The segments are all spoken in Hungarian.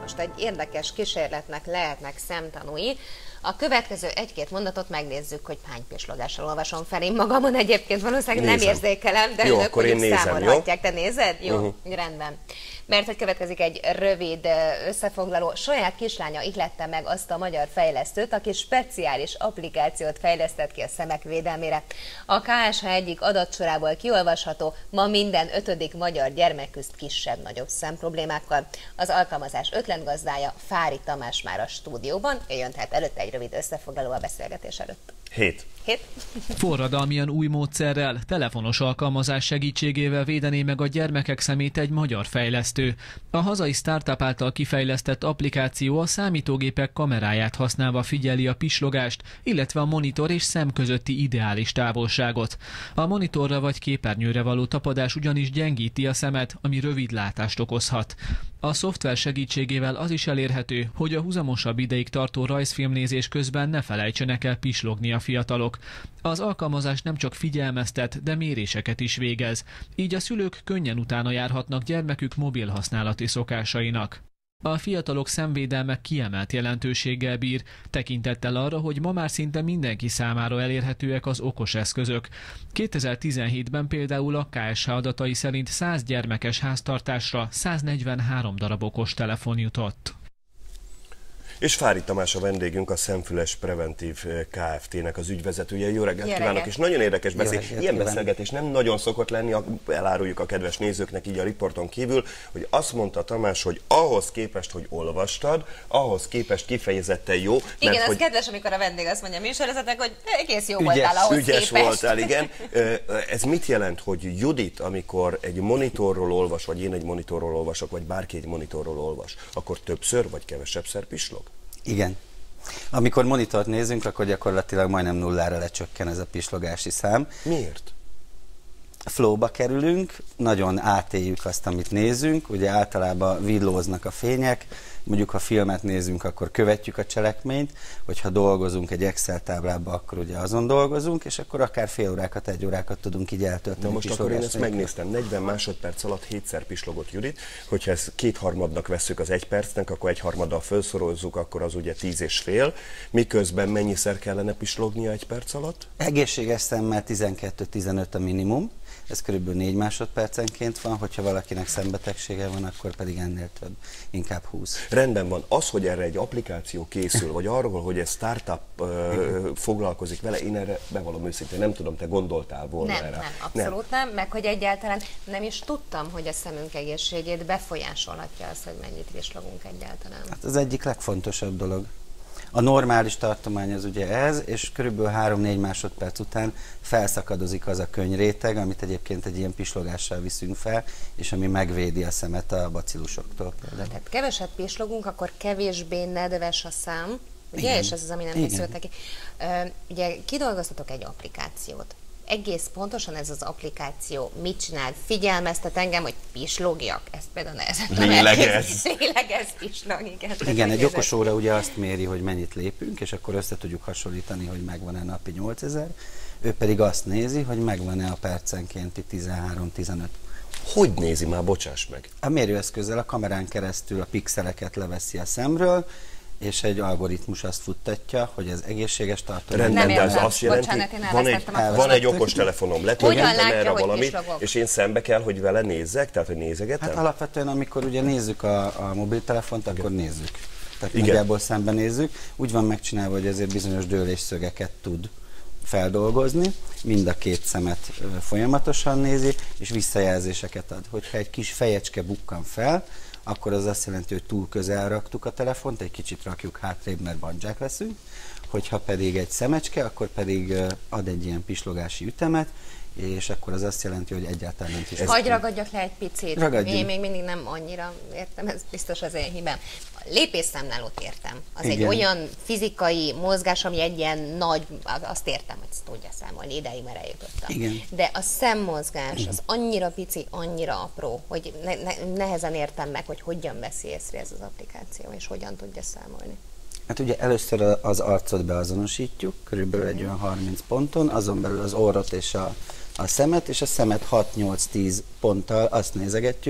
most egy érdekes kísérletnek lehetnek szemtanúi. A következő egy-két mondatot megnézzük, hogy hány pislogással olvasom fel én magamon. Egyébként valószínűleg nem érzékelem, de jó, önök akkor én számolhatják. Te nézed? Jó, rendben. Mert hogy következik egy rövid összefoglaló. Saját kislánya ihlette meg azt a magyar fejlesztőt, aki speciális applikációt fejlesztett ki a szemek védelmére. A KSH egyik adatsorából kiolvasható, ma minden 5. magyar gyermek küzd kisebb-nagyobb szemproblémákkal. Az alkalmazás ötletgazdája Fári Tamás már a stúdióban, jön tehát előtte egy rövid összefoglaló a beszélgetés előtt. 7. Forradalmian új módszerrel, telefonos alkalmazás segítségével védené meg a gyermekek szemét egy magyar fejlesztő. A hazai startup által kifejlesztett applikáció a számítógépek kameráját használva figyeli a pislogást, illetve a monitor és szem közötti ideális távolságot. A monitorra vagy képernyőre való tapadás ugyanis gyengíti a szemet, ami rövid látást okozhat. A szoftver segítségével az is elérhető, hogy a huzamosabb ideig tartó rajzfilmnézés közben ne felejtsenek el pislogni a fiatalok. Az alkalmazás nem csak figyelmeztet, de méréseket is végez. Így a szülők könnyen utána járhatnak gyermekük mobil használati szokásainak. A fiatalok szemvédelme kiemelt jelentőséggel bír, tekintettel arra, hogy ma már szinte mindenki számára elérhetőek az okos eszközök. 2017-ben például a KSH adatai szerint 100 gyermekes háztartásra 143 darab okostelefon jutott. És Fári Tamás a vendégünk, a Szemfüles Preventív Kft-nek az ügyvezetője. Jó reggelt kívánok, és nagyon érdekes ilyen beszélgetés nem nagyon szokott lenni, eláruljuk a kedves nézőknek így a riporton kívül, hogy azt mondta Tamás, hogy ahhoz képest, hogy olvastad, ahhoz képest kifejezetten jó. Igen, mert, ez hogy kedves, amikor a vendég azt mondja műsorvezetőnek, hogy egész jó voltál ahhoz ügyes képest. voltál, igen. Ez mit jelent, hogy Judit, amikor egy monitorról olvas, vagy én egy monitorról olvasok, vagy bárki egy monitorról olvas, akkor többször vagy kevesebbszer pislog? Igen. Amikor monitort nézünk, akkor gyakorlatilag majdnem nullára lecsökken ez a pislogási szám. Miért? Flowba kerülünk, nagyon átéljük azt, amit nézünk, ugye általában villóznak a fények, mondjuk ha filmet nézünk, akkor követjük a cselekményt, hogyha dolgozunk egy Excel táblába, akkor ugye azon dolgozunk, és akkor akár fél órákat, 1 órákat tudunk így eltölteni. Na most akkor én ezt megnéztem, 40 másodperc alatt 7-szer pislogott Judit, hogyha ezt 2/3-nak vesszük az 1 percnek, akkor 1/3-dal felszorozzuk, akkor az ugye 10,5, miközben mennyiszer kellene pislognia 1 perc alatt? Egészséges szemmel 12-15 a minimum, ez kb. 4 másodpercenként van, hogyha valakinek szembetegsége van, akkor pedig ennél több, inkább 20. Rendben van. Az, hogy erre egy applikáció készül, vagy arról, hogy egy startup foglalkozik vele, én erre bevallom őszintén, nem tudom, te gondoltál volna erre. Nem, abszolút nem, meg hogy egyáltalán nem is tudtam, hogy a szemünk egészségét befolyásolhatja az, hogy mennyit pislogunk egyáltalán. Hát az egyik legfontosabb dolog. A normális tartomány az ugye ez, és körülbelül 3-4 másodperc után felszakadozik az a könnyréteg, amit egyébként egy ilyen pislogással viszünk fel, és ami megvédi a szemet a bacillusoktól például. Tehát keveset pislogunk, akkor kevésbé nedves a szám, ugye? És ez az, ami nem készültek ki. Ugye kidolgoztatok egy applikációt. Egész pontosan ez az applikáció mit csinál? Figyelmeztet engem, hogy pislogjak? Ezt például nehezen. Lélegez, pislog, igen. Igen, egy okos óra ugye azt méri, hogy mennyit lépünk, és akkor össze tudjuk hasonlítani, hogy megvan-e napi 8000, ő pedig azt nézi, hogy megvan-e a percenkénti 13-15. Hogy nézi már, bocsáss meg? A mérőeszközzel a kamerán keresztül a pixeleket leveszi a szemről, és egy algoritmus azt futtatja, hogy ez egészséges tartomány. Rendben, de ez azt jelenti, van egy okos telefonom, letöltöttem erre valamit, és én szembe kell, hogy vele nézzek, tehát hogy nézegetem? Hát alapvetően, amikor ugye nézzük a mobiltelefont, akkor nézzük. Tehát nagyjából szembe nézzük. Úgy van megcsinálva, hogy ezért bizonyos dőlésszögeket tud feldolgozni, mind a két szemet folyamatosan nézi, és visszajelzéseket ad. Hogyha egy kis fejecske bukkan fel, akkor az azt jelenti, hogy túl közel raktuk a telefont, egy kicsit rakjuk hátrébb, mert bandzsák leszünk. Hogyha pedig egy szemecske, akkor pedig ad egy ilyen pislogási ütemet, és akkor az azt jelenti, hogy egyáltalán nem pislog. Hagy ragadjak le egy picit. Ragadjunk. Én még mindig nem annyira értem, ez biztos az én hibám. A lépésszámlálót értem. Az Igen. egy olyan fizikai mozgás, ami egy ilyen nagy, azt értem, hogy ezt tudja számolni, ideig már eljutottam. Igen. De a szemmozgás az annyira pici, annyira apró, hogy nehezen értem meg, hogy hogyan veszi észre ez az applikáció, és hogyan tudja számolni. Hát ugye először az arcot beazonosítjuk, körülbelül egy olyan 30 ponton, azon belül az orrot és a szemet, és a szemet 6-8-10 ponttal azt nézegetjük,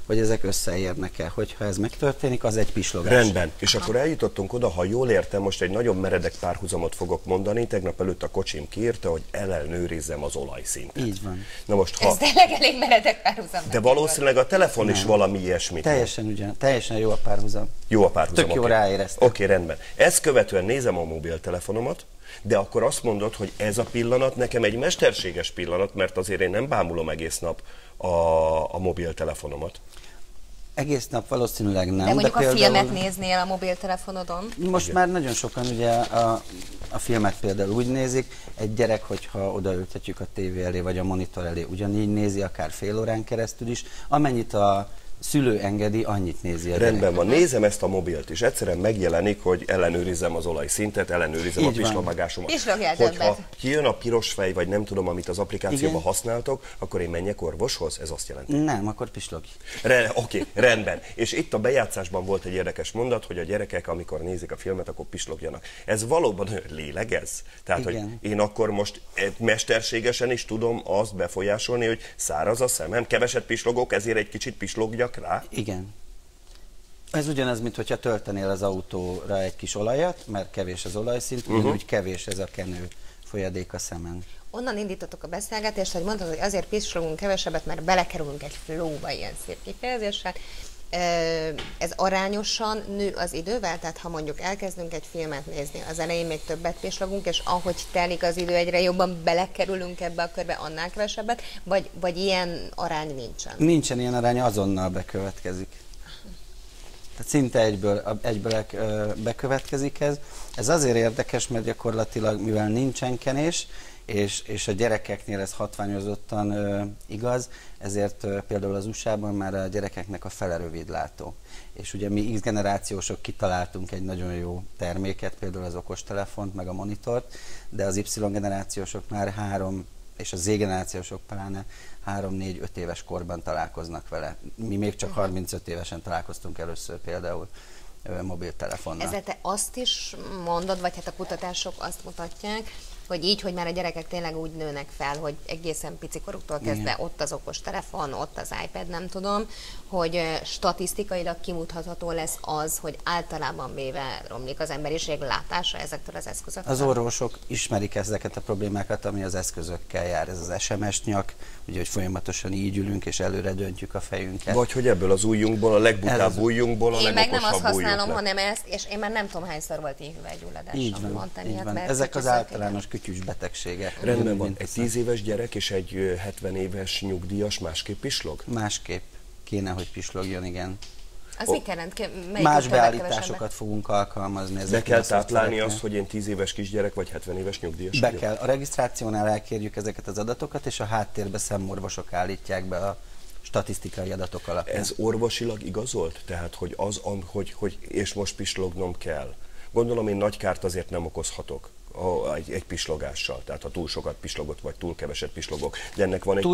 hogy ezek összeérnek-e. Hogyha ez megtörténik, az egy pislogás. Rendben. És akkor eljutottunk oda, ha jól értem, most egy nagyon meredek párhuzamot fogok mondani. Tegnap előtt a kocsim kiírta, hogy ellenőrizzem az olajszintet. Így van. Na most, ez tényleg elég meredek párhuzam. De valószínűleg a telefon is valami ilyesmit. Teljesen jó a párhuzam. Jó a párhuzam. Tök jó ráéreztem. Oké, rendben. Ezt követően nézem a mobiltelefonomat, de akkor azt mondod, hogy ez a pillanat nekem egy mesterséges pillanat, mert azért én nem bámulom egész nap a mobiltelefonomat. Egész nap valószínűleg nem. De mondjuk a filmet néznél a mobiltelefonodon? Most már nagyon sokan ugye a filmet például úgy nézik, egy gyerek, hogyha odaültetjük a tévé elé vagy a monitor elé, ugyanígy nézi, akár fél órán keresztül is, amennyit a szülő engedi, annyit nézi a gyerek. Rendben van, nézem ezt a mobilt, és egyszerűen megjelenik, hogy ellenőrizzem az olajszintet, ellenőrizzem a pislomagásomat. Hogyha kijön a piros fej, vagy nem tudom, amit az applikációban használtok, akkor én menjek orvoshoz? Ez azt jelenti? Nem, akkor pislogj. Oké, rendben. És itt a bejátszásban volt egy érdekes mondat, hogy a gyerekek, amikor nézik a filmet, akkor pislogjanak. Ez valóban lélegez? Tehát, hogy én akkor most mesterségesen is tudom azt befolyásolni, hogy száraz a szemem, keveset pislogok, ezért egy kicsit pislogjak rá? Igen. Ez ugyanaz, mint hogyha töltenél az autóra egy kis olajat, mert kevés az olajszint, úgy kevés ez a kenő folyadék a szemen. Onnan indítottuk a beszélgetést, hogy mondtad, hogy azért pislogunk kevesebbet, mert belekerülünk egy flowba, ilyen szép kifejezéssel. Ez arányosan nő az idővel? Tehát ha mondjuk elkezdünk egy filmet nézni, az elején még többet pislogunk, és ahogy telik az idő, egyre jobban belekerülünk ebbe a körbe, annál kevesebbet, vagy ilyen arány nincsen? Nincsen ilyen arány, azonnal bekövetkezik. Tehát szinte egyből bekövetkezik ez. Ez azért érdekes, mert gyakorlatilag, mivel nincsen kenés, és a gyerekeknél ez hatványozottan igaz, ezért például az USA-ban már a gyerekeknek a fele rövidlátó. És ugye mi X-generációsok kitaláltunk egy nagyon jó terméket, például az okostelefont, meg a monitort, de az Y-generációsok már és a Z-generációsok pláne 3-4-5 éves korban találkoznak vele. Mi még csak 35 évesen találkoztunk először például mobiltelefonnal. Ezzel te azt is mondod, vagy hát a kutatások azt mutatják, hogy így, hogy már a gyerekek tényleg úgy nőnek fel, hogy egészen picikoruktól kezdve ott az okostelefon, ott az iPad, nem tudom, hogy statisztikailag kimutatható lesz az, hogy általában véve romlik az emberiség látása ezektől az eszközöktől. Az orvosok ismerik ezeket a problémákat, ami az eszközökkel jár. Ez az SMS nyak, ugye, hogy folyamatosan így ülünk és előre döntjük a fejünket. Vagy hogy ebből az ujjunkból, a legbutább ujjunkból a legokosabb ujjunk. Én meg nem azt használom, hanem ezt, és én már nem tudom hányszor volt így hüvelygyulladásom. Így van. Ezek az általános kütyűs betegségek. Rendben van. Egy 10 éves gyerek és egy 70 éves nyugdíjas másképp pislog? Másképp kéne, hogy pislogjon, igen. Az mit jelent? Más beállításokat fogunk alkalmazni. Be kell táplálni azt, hogy én 10 éves kisgyerek vagy 70 éves nyugdíjas vagyok? Be kell. A regisztrációnál elkérjük ezeket az adatokat, és a háttérbe szemmorvosok állítják be a statisztikai adatok alapján. Ez orvosilag igazolt? Tehát, hogy és most pislognom kell? Gondolom, én nagy kárt azért nem okozhatok egy pislogással, tehát ha túl sokat pislogott, vagy túl keveset pislogok, de ennek van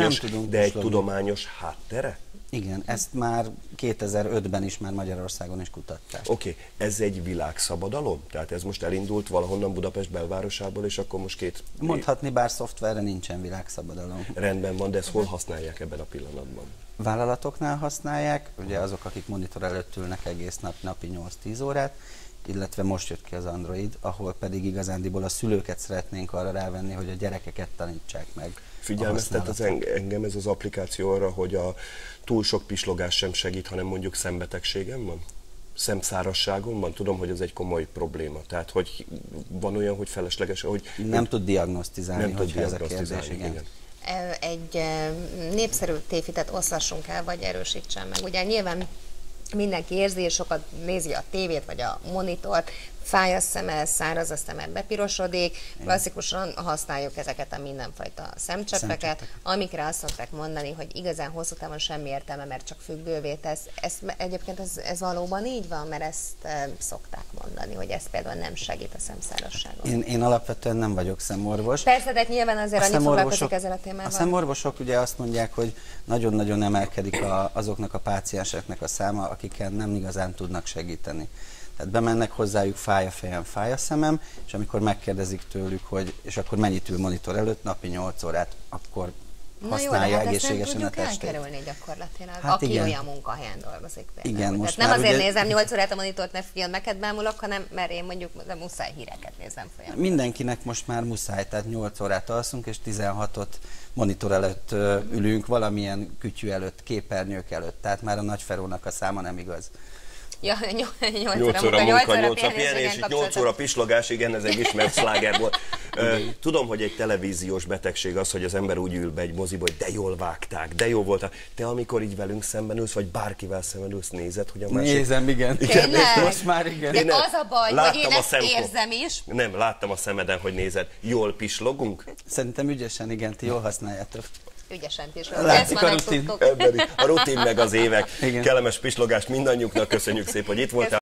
egy tudományos háttere? Igen, ezt már 2005-ben is már Magyarországon is kutatták. Oké, ez egy világszabadalom? Tehát ez most elindult valahonnan Budapest belvárosából, és akkor most Mondhatni, bár szoftverre nincsen világszabadalom. Rendben van, de ezt hol használják ebben a pillanatban? Vállalatoknál használják, ugye azok, akik monitor előtt ülnek egész napi 8-10 órát, illetve most jött ki az Android, ahol pedig igazándiból a szülőket szeretnénk arra rávenni, hogy a gyerekeket tanítsák meg. Figyelmeztet engem ez az applikáció arra, hogy a túl sok pislogás sem segít, hanem mondjuk szembetegségem van? Szemszárasságon van? Tudom, hogy ez egy komoly probléma. Tehát, hogy van olyan, hogy felesleges, hogy... Nem tud diagnosztizálni, hogyha ez a kérdés, igen. Egy népszerű tévhitet oszlassunk el, vagy erősítsen meg. Ugye nyilván mindenki érzi, és sokat nézi a tévét, vagy a monitort, fáj a szeme, száraz a szeme, bepirosodik. Klasszikusan használjuk ezeket a mindenfajta szemcseppeket, amikre azt szokták mondani, hogy igazán hosszú távon semmi értelme, mert csak függővé tesz. Egyébként ez valóban így van, mert ezt szokták mondani, hogy ez például nem segít a szemszárasságon. Én alapvetően nem vagyok szemorvos. Persze, de nyilván azért annyit foglalkozik ezzel a témával. A szemorvosok ugye azt mondják, hogy nagyon-nagyon emelkedik azoknak a pácienseknek a száma, akiken nem igazán tudnak segíteni. Tehát bemennek hozzájuk, fáj a fejem, fáj a szemem, és amikor megkérdezik tőlük, hogy és akkor mennyit ül monitor előtt, napi 8 órát, akkor használja egészségesen a testét. Elkerülni gyakorlatilag, hát aki olyan munkahelyen dolgozik például. Igen, most tehát nem azért nézem 8 órát a monitort, mert filmeket bámulok, hanem mert én mondjuk muszáj híreket nézem folyamatosan. Mindenkinek most már muszáj, tehát 8 órát alszunk, és 16-ot monitor előtt ülünk, valamilyen kütyű előtt, képernyők előtt, tehát már a Nagyferónak a száma nem igaz. Ja, 8 óra munka, 8 óra pihenés, 8 óra pislogás, igen, ez egy ismert szláger volt. Tudom, hogy egy televíziós betegség az, hogy az ember úgy ül be egy moziba, hogy de jól vágták, de jó volt. Te amikor így velünk szemben ülsz, vagy bárkivel szemben ülsz, nézed, hogy a másik... Nézem, igen. Most már igen. De az a baj, hogy én ezt érzem is. Nem, láttam a szemeden, hogy nézed. Jól pislogunk? Szerintem ügyesen, igen, ti jól használjátok. Ügyesen pislogunk. Látszik a rutin. A rutin meg az évek. Igen. Kellemes pislogást mindannyiuknak, köszönjük szépen, hogy itt voltál.